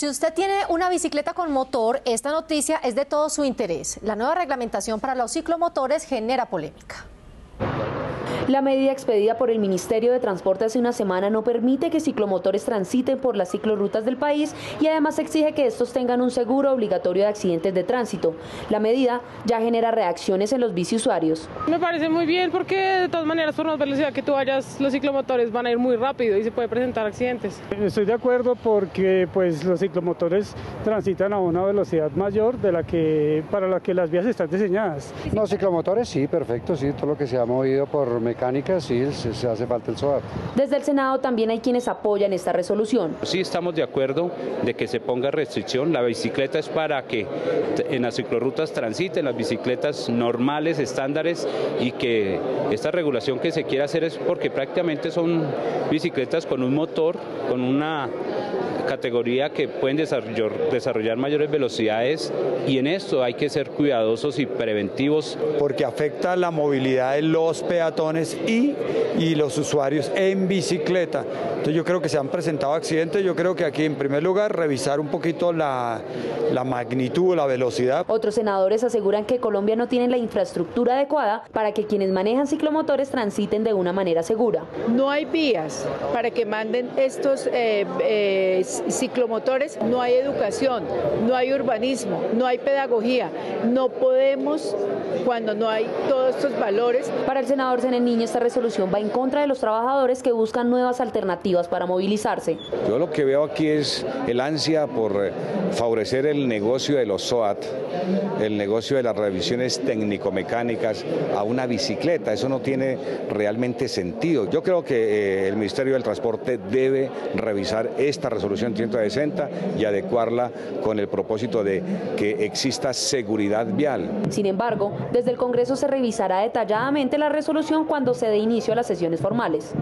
Si usted tiene una bicicleta con motor, esta noticia es de todo su interés. La nueva reglamentación para los ciclomotores genera polémica. La medida expedida por el Ministerio de Transporte hace una semana no permite que ciclomotores transiten por las ciclorrutas del país y además exige que estos tengan un seguro obligatorio de accidentes de tránsito. La medida ya genera reacciones en los biciusuarios. Me parece muy bien porque de todas maneras por más velocidad que tú vayas, los ciclomotores van a ir muy rápido y se puede presentar accidentes. Estoy de acuerdo porque pues los ciclomotores transitan a una velocidad mayor de para la que las vías están diseñadas. No, ciclomotores sí, perfecto, sí, todo lo que se ha movido por mecánica, sí, se hace falta el SOAT. Desde el Senado también hay quienes apoyan esta resolución. Sí estamos de acuerdo de que se ponga restricción. La bicicleta es para que en las ciclorrutas transiten las bicicletas normales, estándares, y que esta regulación que se quiere hacer es porque prácticamente son bicicletas con un motor, con una categoría que pueden desarrollar mayores velocidades, y en esto hay que ser cuidadosos y preventivos. Porque afecta la movilidad de los peatones y los usuarios en bicicleta. Entonces yo creo que se han presentado accidentes, yo creo que aquí en primer lugar revisar un poquito la magnitud, la velocidad. Otros senadores aseguran que Colombia no tiene la infraestructura adecuada para que quienes manejan ciclomotores transiten de una manera segura. No hay vías para que manden estos ciclomotores, no hay educación, no hay urbanismo, no hay pedagogía, no podemos cuando no hay todos estos valores. Para el senador Zenet Niño, esta resolución va en contra de los trabajadores que buscan nuevas alternativas para movilizarse. Yo lo que veo aquí es el ansia por favorecer el negocio de los SOAT, el negocio de las revisiones técnico-mecánicas a una bicicleta. Eso no tiene realmente sentido. Yo creo que el Ministerio del Transporte debe revisar esta resolución 160 y adecuarla con el propósito de que exista seguridad vial. Sin embargo, desde el Congreso se revisará detalladamente la resolución cuando se dé inicio a las sesiones formales.